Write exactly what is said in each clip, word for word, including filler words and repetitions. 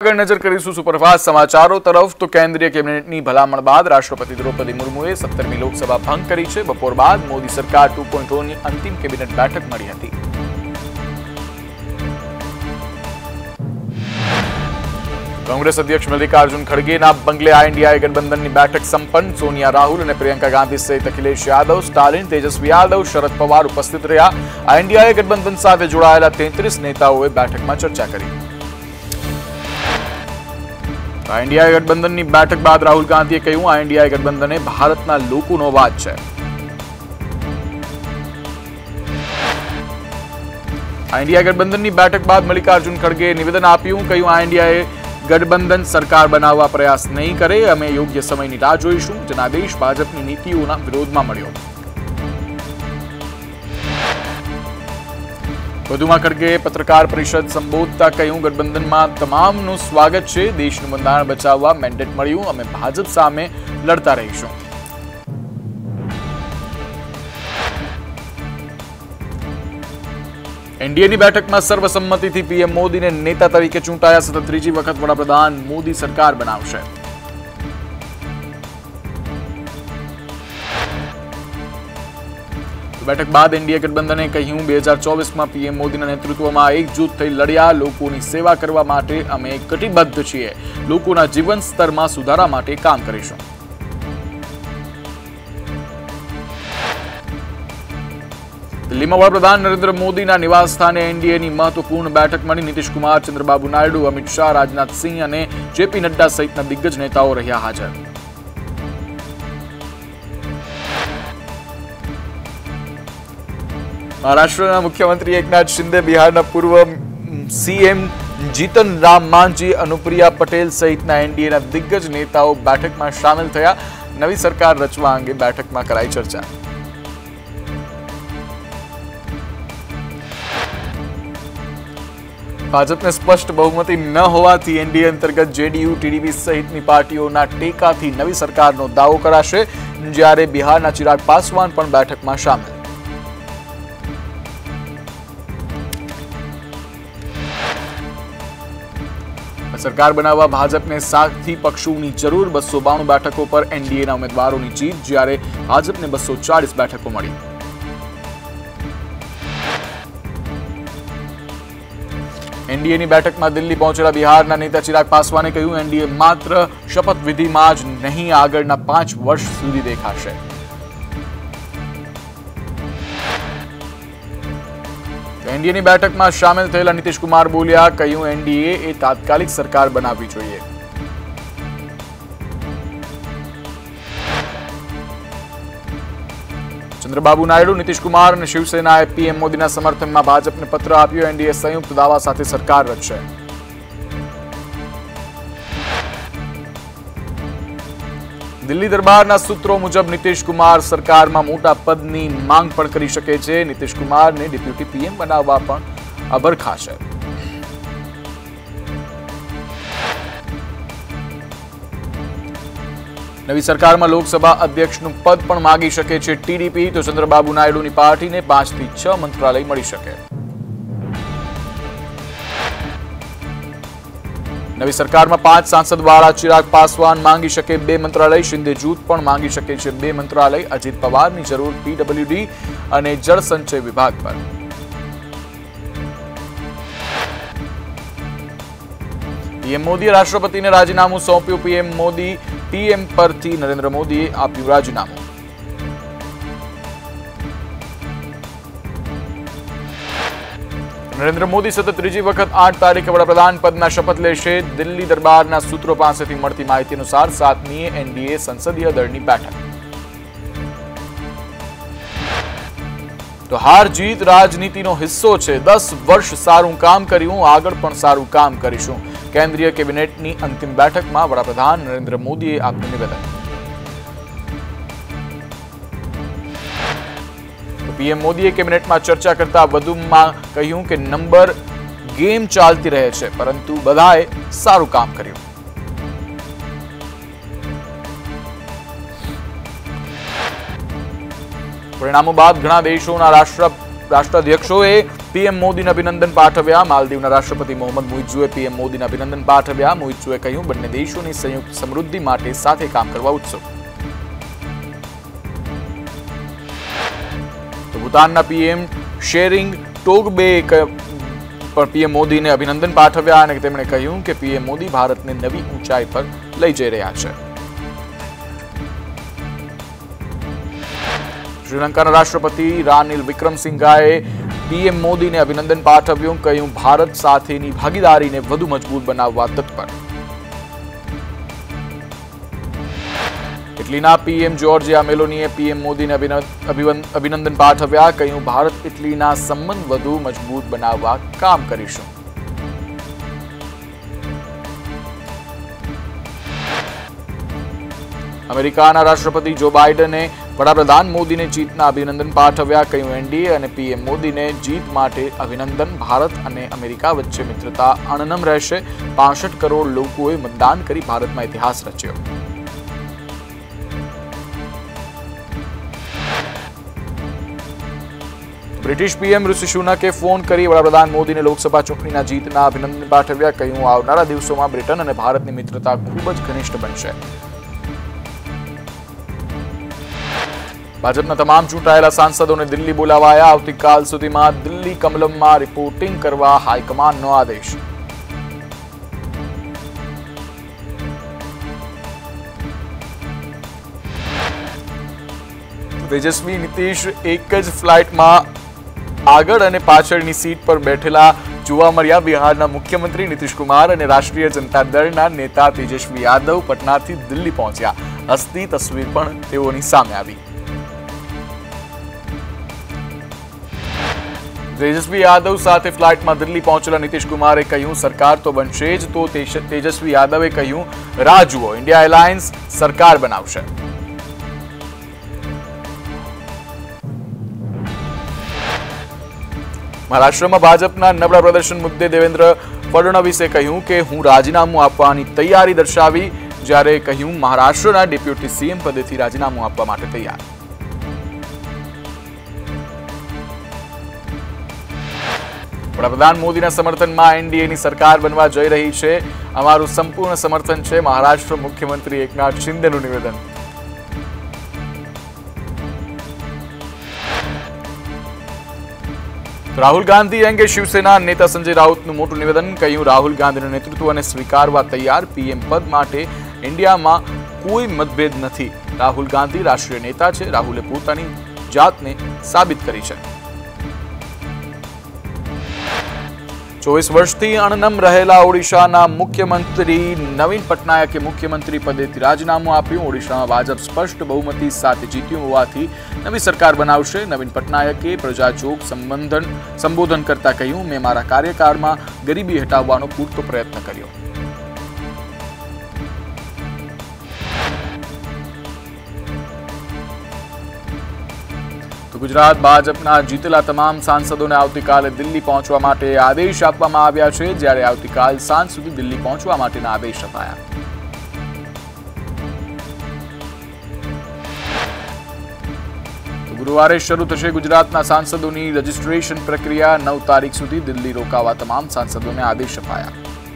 આગળ નજર કરીશું સુપરફાસ્ટ સમાચારો તરફ તો કેન્દ્રીય કેબિનેટની ભલામણ બાદ રાષ્ટ્રપતિ દ્રૌપદી મુર્મુએ સત્તરમી લોકસભા ભંગ કરી છે। બપોર બાદ મોદી સરકાર ટુ પોઈન્ટ ઓ ની અંતિમ કેબિનેટ બેઠક મળી હતી। कांग्रेस अध्यक्ष मल्लिकार्जुन खड़गेना बंगले आ इंडिया गठबंधन की बैठक संपन्न। सोनिया राहुल और प्रियंका गांधी सहित अखिलेश यादव, स्टालिन, तेजस्वी यादव, शरद पवार उपस्थित रहा। आ इंडिया गठबंधन साथ जोड़ायेला तैंतीस नेताओं बैठक में चर्चा करी। आ इंडिया गठबंधन की बैठक बाद राहुल गांधीए कहूं आ इंडिया गठबंधन भारतना लोकोनो अवाज छे। आ इंडिया गठबंधन की बैठक बाद मल्लिकार्जुन खड़गे निवेदन आप्યું, કહ્યું आ इंडिया गठबंधन सरकार बनावा प्रयास नहीं करे, अमे योग्य समय की राह जोईशुं। जनादेश भाजपनी नीतिओना विरोधमां मळ्यो। વધુમાં ખડગે પત્રકાર પરિષદ સંબોધતા કહ્યું, ગઠબંધનમાં તમામનું સ્વાગત છે। દેશનું બંધારણ બચાવવા મેન્ડેટ મળ્યું, અમે ભાજપ સામે લડતા રહીશું। एनडीए की बैठक में सर्वसम्मति थी पीएम मोदी ने नेता तरीके चूंटाया। सतत त्रीजी वखत वडाप्रधान मोदी सरकार बनावशे। बैठक बाद एनडीए गठबंधने कहूं दो हज़ार चौबीस में पीएम मोदी नेतृत्व में एकजूट थई लड़्या। लोकोनी सेवा करवा माटे अमे कटिबद्ध छीए। लोकोना जीवन स्तर में सुधारा माटे काम करीशुं। दिल्ली में वडाप्रधान नरेंद्र मोदी निवास स्थाने एनडीए की महत्वपूर्ण बैठक मळी। नीतीश कुमार, चंद्रबाबू नायडू, अमित शाह, राजनाथ सिंह और जेपी नड्डा सहित दिग्गज नेताओं रह्या हाजर। महाराष्ट्र मुख्यमंत्री एकनाथ शिंदे, बिहार पूर्व सीएम जीतन राम मांझी, अनुप्रिया पटेल सहित एनडीए दिग्गज नेताओं बैठक में शामिल थया। नवी सरकार रचवा अंगे बैठक में कराई चर्चा। भाजपने स्पष्ट बहुमती न होवाथी एनडीए अंतर्गत जेडीयू, टीडीपी सहितनी पार्टीओना टेकाथी नवी सरकारनो दावो कराशे, ज्यारे बिहारना चिराग पासवान पण बैठकमां शामिल। सरकार बनाववा भाजपने साथी पक्षोनी जरूर। बसो बाणु बैठकों पर एनडीएना उम्मीदवारोनी जीत, ज्यारे भाजपने बसो चालीस बैठकों मळी। एनडीए की बैठक में दिल्ली पहुंचेला बिहार नेता चिराग पासवाने कहूं, एनडीए मात्र शपथ विधि में ज नहीं आगळना पांच वर्ष सुधी देखाशे। एनडीए की बैठक में शामिल थयेला नीतीश कुमार बोल्या, कहूं एनडीए ए तात्कालिक सरकार बनावी जोईए। चंद्रबाबू नायडू, नीतीश कुमार और शिवसेनाए पीएम मोदी समर्थन में भाजप ने पत्र आप्यो। एनडीए संयुक्त दावा साथे सरकार रचशे। दिल्ली दरबार सूत्रों मुजब नीतीश कुमार सरकार में मोटा पदनी मांग पण करी शके छे। नीतीश कुमार ने डिप्यूटी पीएम बनाववा पण अबरखा छे। नवी सरकार में लोकसभा अध्यक्ष पद पण मांगी शके छे टीडीपी। तो चंद्रबाबू नायडू की पार्टी ने पांच थी छ मंत्रालय मळी शके। नवी सरकार में पांच सांसद वाला चिराग पासवान मांगी शके बे मंत्रालय। शिंदे जूथ पण मांगी शके छे बे मंत्रालय। अजित पवार की जरूर पीडब्ल्यूडी और जल संचय विभाग पर। पीएम मोदी राष्ट्रपति ने राजीनामु सौंप्યું। पीएम मोदी पीएम पर थी नरेंद्र मोदी आप्યું राजीनामु। नरेंद्र मोदी सतत त्रीजी वखत आठ तारीखे वडाप्रधान पदना शपथ लेशे। दिल्ली दरबारना सूत्रों पासेथी मळती माहिती अनुसार सातमी एनडीए संसदीय दळनी बैठक। तो हार जीत राजनीतिनो हिस्सो छे। दस वर्ष सारू काम कर्युं, आगळ पण सारू काम करीशुं। केंद्रीय केबिनेटनी अंतिम बैठक में वडाप्रधान नरेंद्र मोदीए आप्યું निवेदन। तो पीएम मोदीए केबिनेट में चर्चा करता वधुमां कह્યું કે नंबर गेम चालती रहे छे, परंतु बधाए सारू काम कर्युं। परिणामों बाद घણા દેશોના રાષ્ટ્ર રાષ્ટ્રાધ્યક્ષોએ પીએમ મોદીને અભિનંદન પાઠવ્યા. માલદીવના રાષ્ટ્રપતિ મોહમ્મદ મુઇઝ્ઝુએ પીએમ મોદીને અભિનંદન પાઠવ્યા. મુઇઝ્ઝુએ કહ્યું, બંને દેશોની સંયુક્ત સમૃદ્ધિ માટે સાથે કામ કરવા ઉત્સુક. તો ભૂતાનના પીએમ શેરિંગ ટોગબે પણ પીએમ મોદીને અભિનંદન પાઠવ્યા અને તેમણે કહ્યું કે પીએમ મોદી ભારતને નવી ઊંચાઈ પર લઈ જઈ રહ્યા છે. શ્રીલંકાના રાષ્ટ્રપતિ રાનિલ વિક્રમસિંઘાએ પીએમ મોદીને અભિનંદન પાઠવ્યું. કહ્યું, ભારત સાથેની ભાગીદારીને વધુ મજબૂત બનાવવા તત્પર. ઇટલીના પીએમ જોર્જિયા મેલોનીએ પીએમ મોદીને અભિનંદન પાઠવ્યા. કહ્યું, ભારત ઇટલીના સંબંધ વધુ મજબૂત બનાવવા કામ કરીશું. અમેરિકાના રાષ્ટ્રપતિ જો બાઇડને વડાપ્રધાન મોદીને જીતના અભિનંદન પાઠવ્યા. કહ્યું, એનડીએ અને પીએમ મોદીને જીત માટે અભિનંદન. ભારત અને અમેરિકા વચ્ચે મિત્રતા અણનમ રહેશે. પાસઠ કરોડ લોકોએ મતદાન કરી ભારતમાં ઇતિહાસ રચ્યો. બ્રિટિશ પીએમ ઋષિ સુનકે ફોન કરી વડાપ્રધાન મોદીને લોકસભા ચૂંટણીના જીતના અભિનંદન પાઠવ્યા. કહ્યું, આવનારા દિવસોમાં બ્રિટન અને ભારતની મિત્રતા ખૂબ જ ઘનિષ્ઠ બનશે. ભાજપના તમામ ચૂંટાયેલા સાંસદોને દિલ્હી બોલાવાયા. આવતીકાલ સુધીમાં દિલ્હી કમલમમાં રિપોર્ટિંગ કરવા હાઈકમાન્ડનો આદેશ. તેજસ્વી નીતિશ એક જ ફ્લાઇટમાં આગળ અને પાછળની સીટ પર બેઠેલા જોવા મળ્યા. બિહારના મુખ્યમંત્રી નીતિશ કુમાર અને રાષ્ટ્રીય જનતા દળના નેતા તેજસ્વી યાદવ પટનાથી દિલ્હી પહોંચ્યા. હસતી તસવીર પણ તેઓની સામે આવી. તેજસ્વી યાદવ સાથે ફ્લાઇટમાં દિલ્હી પહોંચેલા નીતિશ કુમારે કહ્યું, સરકાર તો બનશે જ. તો તેજસ્વી યાદવે કહ્યું, રાહ જુઓ, ઇન્ડિયા એલાયન્સ સરકાર બનાવશે. મહારાષ્ટ્રમાં ભાજપના નબળા પ્રદર્શન મુદ્દે દેવેન્દ્ર ફડણવીસે કહ્યું કે હું રાજીનામું આપવાની તૈયારી દર્શાવી. જ્યારે કહ્યું, મહારાષ્ટ્રના ડેપ્યુટી સીએમ પદેથી રાજીનામું આપવા માટે તૈયાર. વડાપ્રધાન મોદીના સમર્થનમાં એનડીએની સરકાર બનવા જઈ રહી છે. અમારું સંપૂર્ણ સમર્થન છે. મહારાષ્ટ્ર મુખ્યમંત્રી એકનાથ શિંદેનું નિવેદન. રાહુલ ગાંધી અંગે શિવસેના નેતા સંજય રાઉતનું મોટું નિવેદન. કહ્યું, રાહુલ ગાંધીનું નેતૃત્વને સ્વીકારવા તૈયાર. પીએમ પદ માટે ઇન્ડિયામાં કોઈ મતભેદ નથી. રાહુલ ગાંધી રાષ્ટ્રીય નેતા છે. રાહુલે પોતાની જાતને સાબિત કરી છે. ચોવીસ વર્ષથી અણનમ રહેલા ઓડિશાના મુખ્યમંત્રી નવીન પટનાયકે મુખ્યમંત્રી પદેથી રાજીનામું આપ્યું. ઓડિશામાં ભાજપ સ્પષ્ટ બહુમતી સાથે જીત્યું હોવાથી નવી સરકાર બનાવશે. નવીન પટનાયકે પ્રજાજોગ સંબંધન સંબોધન કરતા કહ્યું, મેં મારા કાર્યકાળમાં ગરીબી હટાવવાનો પૂરતો પ્રયત્ન કર્યો. ગુજરાત ભાજપના જીતેલા તમામ સાંસદોને આવતીકાલે દિલ્હી પહોંચવા માટે આદેશ આપવામાં આવ્યા છે. જ્યારે આવતીકાલ સાંજ સુધી દિલ્હી પહોંચવા માટેના આદેશ અપાયા. ગુરુવારે શરૂ થશે ગુજરાતના સાંસદોની રજીસ્ટ્રેશન પ્રક્રિયા. નવ તારીખ સુધી દિલ્હી રોકાવા તમામ સાંસદોને આદેશ અપાયા.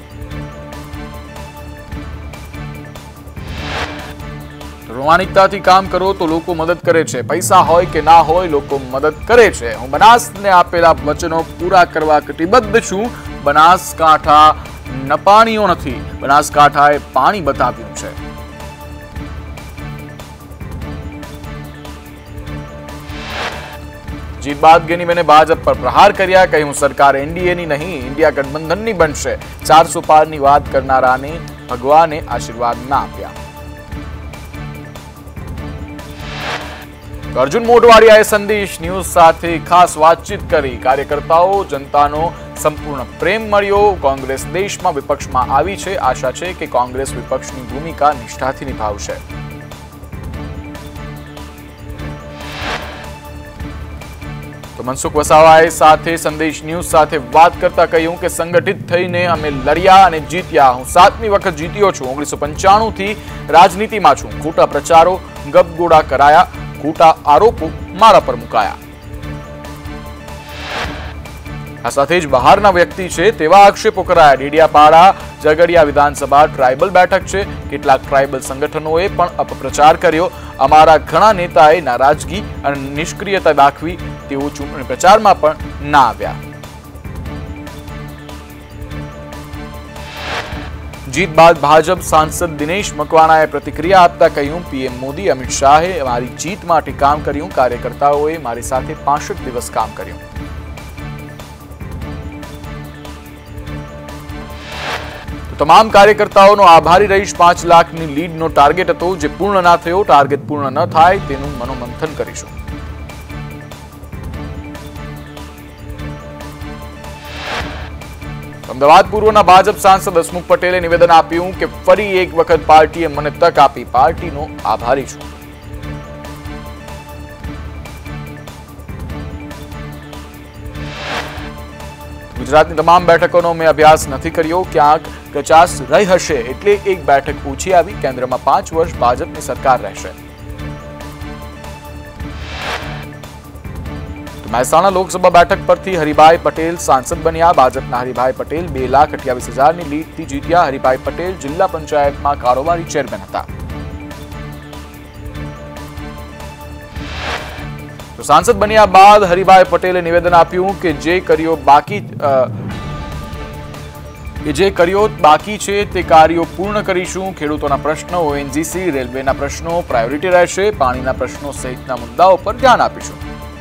પ્રામાણિકતાથી કામ કરો તો લોકો મદદ કરે છે. પૈસા હોય કે ના હોય, લોકો મદદ કરે છે. હું બનાસને આપેલા વચનો પૂરા કરવા કટિબદ્ધ છું. બનાસકાંઠા નપાણીઓ નથી, બનાસકાંઠાએ પાણી બતાવ્યું છે. જીત બાદ ગેનીબેને ભાજપ પર પ્રહાર કર્યા. કહ્યું, સરકાર એનડીએની નહીં, ઇન્ડિયા ગઠબંધનની બનશે. ચારસો પારની વાત કરનારાને ભગવાને આશીર્વાદ ના આપ્યા. અર્જુન મોઢવાડિયાએ સંદેશ ન્યૂઝ સાથે ખાસ વાતચીત કરી. કાર્યકર્તાઓ જનતાનો સંપૂર્ણ પ્રેમ મળ્યો. કોંગ્રેસ દેશમાં વિપક્ષમાં આવી છે. આશા છે કે કોંગ્રેસ વિપક્ષની ભૂમિકા નિષ્ઠાથી નિભાવશે. તો મનસુખ વસાવાએ સાથે સંદેશ ન્યૂઝ સાથે વાત કરતા કહ્યું કે સંગઠિત થઈને અમે લડ્યા અને જીત્યા. હું સાતમી વખત જીત્યો છું. ઓગણીસો પંચાણું થી રાજનીતિમાં છું. ખોટા પ્રચારો ગપગોળા કરાયા. ખોટા આરોપો મારા પર મુકાયા. આ સાથે જ બહારના વ્યક્તિ છે તેવા આક્ષેપો કરાયા। ડેડિયાપાડા ઝઘડિયા વિધાનસભા ટ્રાયબલ બેઠક છે। કેટલાક ટ્રાયબલ સંગઠનોએ પણ અપપ્રચાર કર્યો। અમારા ઘણા નેતાએ નારાજગી અને નિષ્ક્રિયતા દાખવી, તેઓ ચૂંટણી પ્રચારમાં પણ ના આવ્યા। जीत बाद भाजप सांसद दिनेश मकवाणाए प्रतिक्रिया आपता कह્યું, पीएम मोदी अमित शाहे मारी जीत माटे काम कर्યું, कार्यकर्ताओए मारी साथे पांसठ दिवस काम कर्યું। तमाम कार्यकर्ताओनो आभारी रहीश। पांच लाखनी लीडनो टार्गेट हतो, जे पूर्ण ना थयो। टार्गेट पूर्ण न थाय तेनुं मनोमंथन करीशुं। अमदावाद पूर्वना भाजप सांसद हसमुख पटेले निवेदन आप्યું કે ફરી એક વખત પાર્ટીએ મને તક આપી, પાર્ટીનો આભારી છું। ગુજરાતની તમામ બેઠકોનો મેં અભ્યાસ નથી કર્યો, ક્યાંક કચાસ રહી હશે એટલે એક બેઠક ઓછી આવી। કેન્દ્રમાં પાંચ વર્ષ ભાજપની સરકાર રહેશે। મહેસાણા લોકસભા બેઠક પરથી હરિભાઈ પટેલ સાંસદ બન્યા। ભાજપના હરિભાઈ પટેલ બે લાખ અઠ્યાવીસ હજારની લીડથી જીત્યા। હરિભાઈ પટેલ જિલ્લા પંચાયતમાં કારોબારી ચેરમેન હતા। તો સાંસદ બન્યા બાદ હરિભાઈ પટેલે નિવેદન આપ્યું કે જે કર્યો બાકી કે જે કર્યો બાકી છે તે કાર્યો પૂર્ણ કરીશું। ખેડૂતોના પ્રશ્નો, ઓએનજીસી, રેલવેના પ્રશ્નો પ્રાયોરિટી રહેશે। પાણીના પ્રશ્નો સહિતના મુદ્દાઓ પર ધ્યાન આપીશું।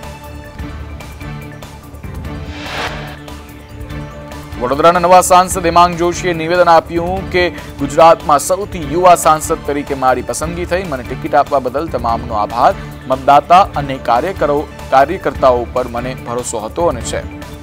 વડોદરાના નવા સાંસદ હેમાંગ જોશીએ નિવેદન આપ્યું કે ગુજરાતમાં સૌથી યુવા સાંસદ તરીકે મારી પસંદગી થઈ। મને ટિકિટ આપવા બદલ તમામનો આભાર। મતદાતા અને કાર્યકરો કાર્યકર્તાઓ પર મને ભરોસો હતો અને છે।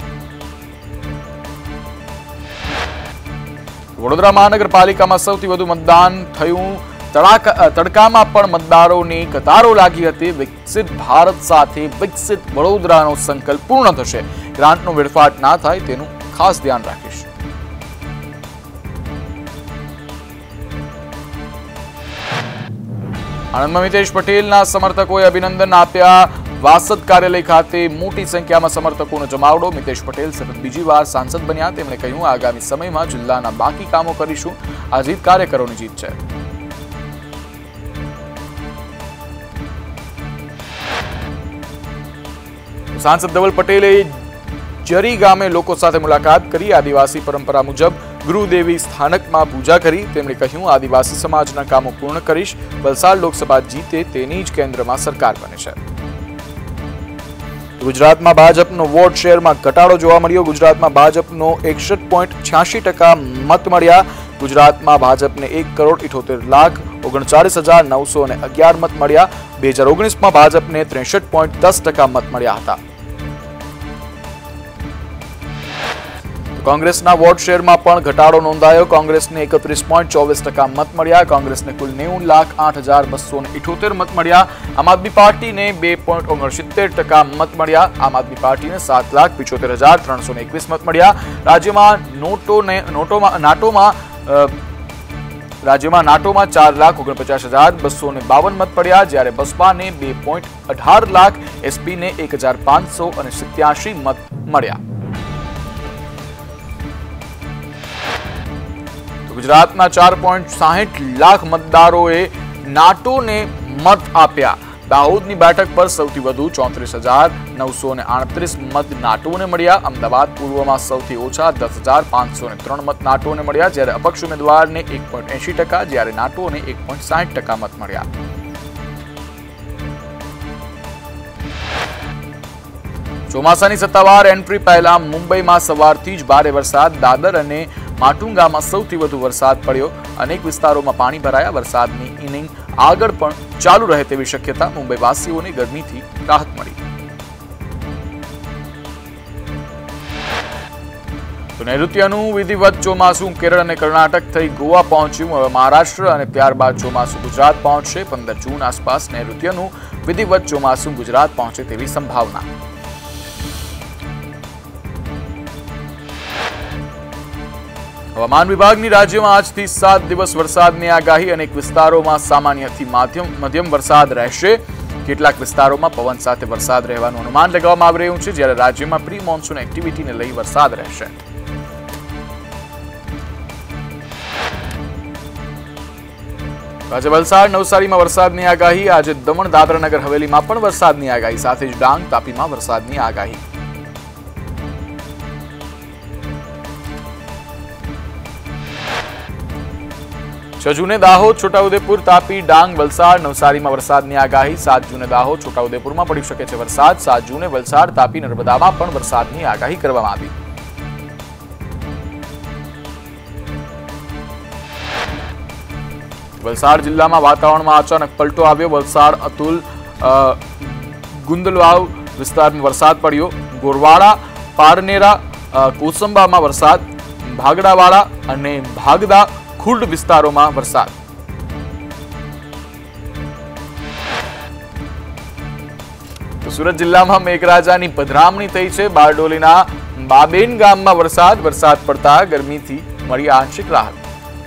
વડોદરા મહાનગરપાલિકામાં સૌથી વધુ મતદાન થયું। તડકામાં પણ મતદારોની કતારો લાગી હતી। વિકસિત ભારત સાથે વિકસિત વડોદરાનો સંકલ્પ પૂર્ણ થશે। ગ્રાન્ટનો વેડફાટ ના થાય તેનું खास ध्यान राखीश। आनंदમાં મિતેશ પટેલના સમર્થકોએ અભિનંદન આપ્યા। વાસદ કાર્યાલય ખાતે મોટી સંખ્યામાં સમર્થકોનો જમાવડો। મિતેશ પટેલ સતત બીજી વાર સાંસદ બન્યા। તેમણે કહ્યું, આગામી સમયમાં જિલ્લાના બાકી કામો કરીશું। આ જીત કાર્યકરોની જીત છે। સાંસદ ધવલ પટેલે जरी गामे लोको साथे मुलाकात करी। आदिवासी परंपरा मुजब गुरुदेवी स्थानकमां पूजा करी। तेमणे કહ્યું, आदिवासी समाजना कामो पूर्ण करीश। वलसाड लोकसभा जीते तेनी ज केन्द्रमां सरकार बने छे। गुजरातमां भाजपनो वोट शेरमां घटाडो जोवा मळ्यो। गुजरातमां भाजपनो एकसठ पॉइंट छियासी टका मत मळ्या। गुजरातमां भाजपने एक करोड़ इठोतेर लाख ओगणचालीस हजार नौ सौ अगियार मत मळ्या। બે હજાર ઓગણીસ માં भाजपने त्रेसठ पॉइंट दस टका मत मळ्या हता। कांग्रेसना वोट शेरमां पण घटाडो नोंधायो। कांग्रेसने एकत्रीस पॉइंट चौबीस टका मत मळ्या। कांग्रेसने कुल नेवु लाख आठ हजार बसो इठोतेर मत मळ्या। आम आदमी पार्टी ने बे पॉइंट ओगणसित्तेर टका मत मळ्या। आम आदमी पार्टी ने सात लाख पिचोतेर हजार त्रणसो एकवीस मत मळ्या। राज्यमां नोटो ने नोटोमां नाटोमां राज्यमां नाटोमां चार लाख ओगणपचास हजार बसो बावन मत पड्या। ज्यारे बसपा ने बे पॉइंट अठार लाख, एसपी ने एक हजार पांच सौ सत्यासी मत मळ्या। गुजरातना चार पॉइंट साठ लाख मतदारोए नाटो ने मत आप्या। दाहोदनी बैठक पर सौथी वधु चौतरीस हजार नौ सौ आड़तरीस मत नाटो ने मळ्या। अमदावाद पूर्व में सौथी ओछा दस हजार पांच सौ त्रण मत नाटो ने मळ्या। ज्यारे अपक्ष उम्मीदवार ने एक पॉइंट एशी टका, ज्यारे नाटो ने एक पॉइंट साठ टका मत मळ्या। ચોમાસાની સત્તાવાર એન્ટ્રી પહેલા મુંબઈમાં સવારથી જ ભારે વરસાદ। દાદર અને માટુંગામાં સૌથી વધુ વરસાદ પડ્યો। અનેક વિસ્તારોમાં પાણી ભરાયા। વરસાદની ઇનિંગ આગળ પણ ચાલુ રહે તેવી શક્યતા। મુંબઈવાસીઓને ગરમીથી રાહત મળી। તો નૈઋત્યનું વિધિવત ચોમાસું કેરળ અને કર્ણાટક થઈ ગોવા પહોંચ્યું। હવે મહારાષ્ટ્ર અને ત્યારબાદ ચોમાસું ગુજરાત પહોંચશે। પંદર જૂન આસપાસ નૈઋત્યનું વિધિવત ચોમાસું ગુજરાત પહોંચે તેવી સંભાવના। હવામાન વિભાગની રાજ્યમાં આજથી સાત દિવસ વરસાદની આગાહી। અનેક વિસ્તારોમાં સામાન્યથી મધ્યમ મધ્યમ વરસાદ રહેશે। કેટલાક વિસ્તારોમાં પવન સાથે વરસાદ રહેવાનું અનુમાન લગાવવામાં આવી રહ્યું છે, જ્યારે રાજ્યમાં પ્રી મોન્સૂન એક્ટિવિટીને લઈ વરસાદ રહેશે. આજે વલસાડ નવસારીમાં વરસાદની આગાહી. આજે દમણ દાદરા નગર હવેલીમાં પણ વરસાદની આગાહી, સાથે જ ડાંગ તાપીમાં વરસાદની આગાહી. છ જૂને દાહોદ, છોટાઉદેપુર, તાપી, ડાંગ, વલસાડ, નવસારીમાં વરસાદની આગાહી. સાત જૂને દાહોદ, છોટાઉદેપુરમાં પડી શકે છે વરસાદ. સાત જૂને વલસાડ, તાપી, નર્મદામાં પણ વરસાદની આગાહી કરવામાં આવી. વલસાડ જિલ્લામાં વાતાવરણમાં અચાનક પલટો આવ્યો. વલસાડ અતુલ ગુંદલવાવ વિસ્તારમાં વરસાદ પડ્યો. ગોરવાડા, પારનેરા, કોસંબામાં વરસાદ. ભાગડાવાડા અને ભાગદા ખુર્દ વિસ્તારોમાં વરસાદ. તો સુરત જિલ્લામાં મેઘરાજાની પધરામણી થઈ છે. બારડોલીના બાબેન ગામમાં વરસાદ. વરસાદ પડતા ગરમીથી મળી આંશિક રાહત.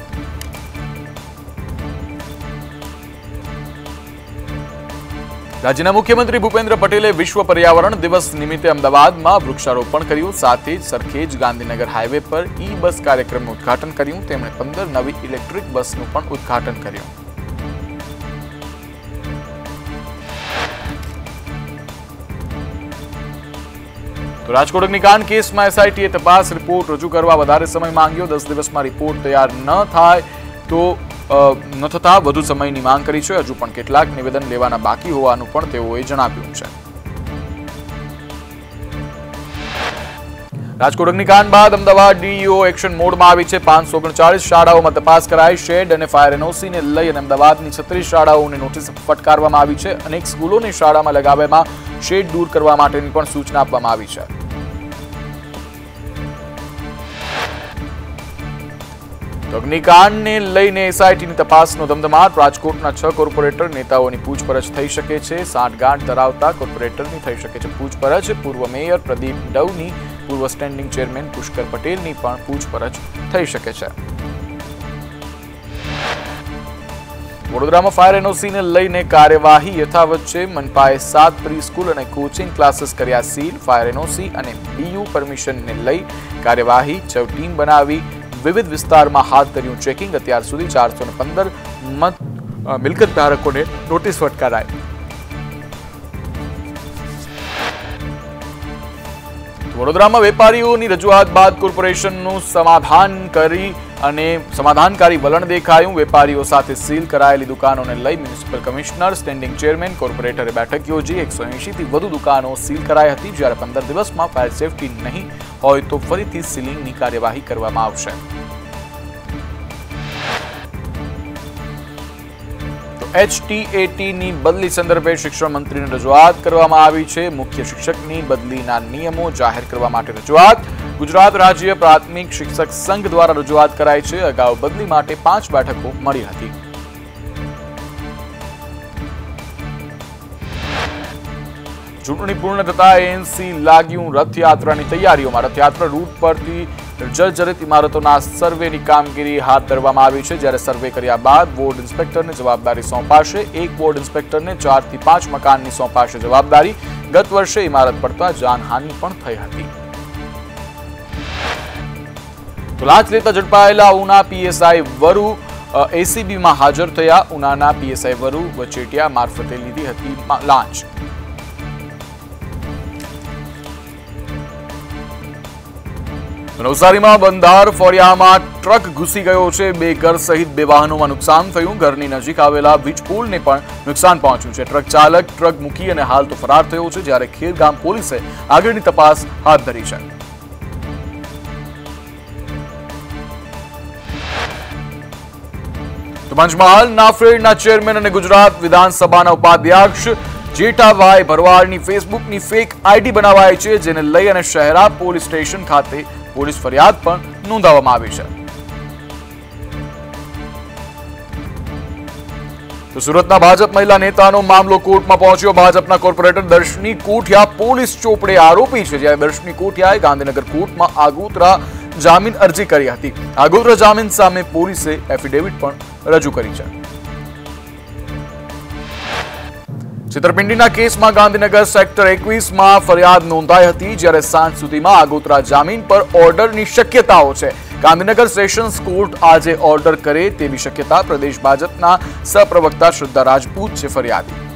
રાજ્યના મુખ્યમંત્રી ભૂપેન્દ્ર પટેલે વિશ્વ પર્યાવરણ દિવસ નિમિત્તે અમદાવાદમાં વૃક્ષારોપણ કર્યું. સાથે જ સરખેજ ગાંધીનગર હાઈવે પર ઈ બસ કાર્યક્રમનું ઉદઘાટન કર્યું. તેમણે પંદર નવી ઇલેક્ટ્રિક બસનું પણ ઉદઘાટન કર્યું. તો રાજકોટ અગ્નિકાંડ કેસમાં એસઆઈટીએ તપાસ રિપોર્ટ રજૂ કરવા વધારે સમય માંગ્યો. દસ દિવસમાં રિપોર્ટ તૈયાર ન થાય તો ન થતા વધુ સમયની માંગ કરી છે. હજુ પણ કેટલાક નિવેદન લેવાના બાકી હોવાનું પણ તેઓએ જણાવ્યું છે. રાજકોટ અગ્નિકાંડ બાદ અમદાવાદ ડીઈઓ એક્શન મોડમાં આવી છે. પાંચસો ઓગણચાળીસ શાળાઓમાં તપાસ કરાઈ. શેડ અને ફાયર એનઓસીને લઈ અને અમદાવાદની છત્રીસ શાળાઓને નોટિસ ફટકારવામાં આવી છે. અનેક સ્કૂલોની શાળામાં લગાવેમાં શેડ દૂર કરવા માટેની પણ સૂચના આપવામાં આવી છે. અગ્નિકાંડને લઈને એસઆઈટીની તપાસનો ધમધમાટ. રાજકોટના છ કોર્પોરેટર નેતાઓની પૂછપરછ થઈ શકે છે. સાંઠગાંઠ ધરાવતા કોર્પોરેટરની થઈ શકે છે પૂછપરછ. પૂર્વ મેયર પ્રદીપ ડવની, પૂર્વ સ્ટેન્ડિંગ ચેરમેન પુષ્કર પટેલની પણ પૂછપરછ થઈ શકે છે. વડોદરામાં ફાયર એનઓસીને લઈને કાર્યવાહી યથાવત છે. મનપાએ સાત પ્રી સ્કૂલ અને કોચિંગ ક્લાસીસ કર્યા સીલ. ફાયર એનઓસી અને બીયુ પરમિશનને લઈ કાર્યવાહી. છ ટીમ બનાવી વિવિધ વિસ્તારમાં હાથ ધર્યું ચેકિંગ. અત્યાર સુધી ચારસો ને પંદર મિલકત ધારકોને નોટિસ ફટકારાઈ. વડોદરામાં વેપારીઓની રજૂઆત બાદ કોર્પોરેશનનું સમાધાન કરી અને સમાધાનકારી વલણ દેખાયું. વેપારીઓ સાથે સીલ કરાયેલી દુકાનોને લઈ મ્યુનિસિપલ કમિશનર, સ્ટેન્ડિંગ ચેરમેન, કોર્પોરેટરે બેઠક યોજી. એકસો એંશી થી વધુ દુકાનો સીલ કરાઈ હતી. જ્યારે પંદર દિવસમાં ફાયર સેફટી નહીં હોય તો ફરીથી સીલિંગની કાર્યવાહી કરવામાં આવશે. એચટીએટીની બદલી સંદર્ભે શિક્ષણ મંત્રીને રજૂઆત કરવામાં આવી છે. મુખ્ય શિક્ષકની બદલીના નિયમો જાહેર કરવા માટે રજૂઆત. ગુજરાત રાજ્ય પ્રાથમિક શિક્ષક સંઘ દ્વારા રજૂઆત કરાઈ છે. અગાઉ બદલી માટે પાંચ બેઠકો મળી હતી. ચૂંટણી પૂર્ણ થતા એએનસી લાગ્યું રથયાત્રાની તૈયારીઓમાં. રથયાત્રા રૂટ પરથી જર્જરિત ઇમારતોના સર્વેની કામગીરી હાથ ધરવામાં આવી છે. જ્યારે સર્વે કર્યા બાદ વોર્ડ ઇન્સ્પેક્ટરને જવાબદારી સોંપાશે. એક વોર્ડ ઇન્સ્પેક્ટરને ચાર થી પાંચ મકાનની સોંપાશે જવાબદારી. ગત વર્ષે ઇમારત પડતા જાનહાનિ પણ થઈ હતી. તો લાંચ લેતા ઝડપાયેલા ઉના પીએસઆઈ વરુ એસીબીમાં હાજર થયા. ઉનાના પીએસઆઈ વરુ વચેટિયા મારફતે લીધી હતી લાંચ. નવસારીમાં બંધાર ફળિયામાં ટ્રક ઘૂસી ગયો છે. બે ઘર સહિત બે વાહનોમાં નુકસાન થયું. ઘરની નજીક આવેલા વીજપોલને પણ નુકસાન પહોંચ્યું છે. ટ્રક ચાલક ટ્રક મૂકી અને હાલ તો ફરાર થયો છે. જ્યારે ખેરગામ પોલીસે આગળની તપાસ હાથ ધરી છે. તો પંચમહાલ નાફેડના ચેરમેન અને ગુજરાત વિધાનસભાના ઉપાધ્યક્ષ જેઠાભાઈ ભરવાડની ફેસબુકની ફેક આઈડી બનાવાઈ છે. જેને લઈ અને શહેરા પોલીસ સ્ટેશન ખાતે પોલીસ ફરિયાદ પણ નોંધાવવામાં આવી છે. તો સુરતના ભાજપ મહિલા નેતાનો મામલો કોર્ટમાં પહોંચ્યો. ભાજપના કોર્પોરેટર દર્શની કોઠિયા પોલીસ ચોપડે આરોપી છે. જ્યારે દર્શની કોઠિયાએ ગાંધીનગર કોર્ટમાં આગોતરા જામીન અરજી કરી હતી. આગોતરા જામીન સામે પોલીસે એફિડેવિટ પણ રજૂ કરી છે. છેતરપિંડીના કેસમાં ગાંધીનગર સેક્ટર એકવીસ માં ફરિયાદ નોંધાઈ હતી, જ્યારે સાંજ સુધીમાં આગોતરા જામીન પર ઓર્ડરની શક્યતાઓ છે। ગાંધીનગર સેશન્સ કોર્ટ આજે ઓર્ડર કરે તેવી શક્યતા। પ્રદેશ ભાજપના સહપ્રવક્તા શ્રદ્ધા રાજપૂત છે ફરિયાદી।